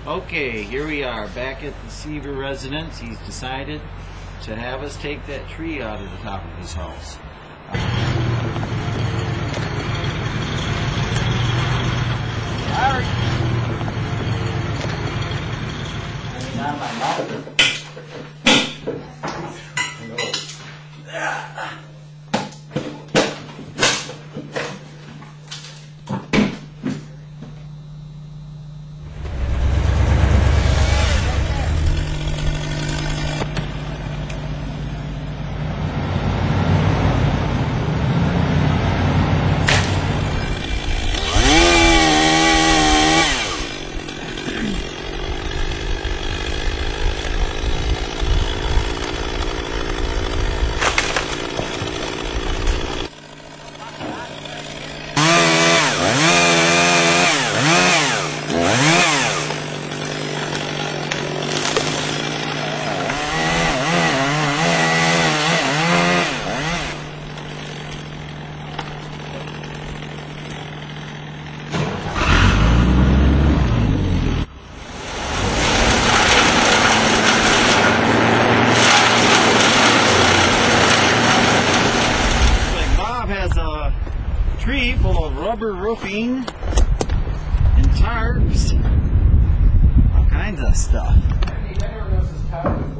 Okay, here we are back at the Seaver residence. He's decided to have us take that tree out of the top of his house. Sorry. I mean, not my mouth. Tree full of rubber roofing and tarps, all kinds of stuff.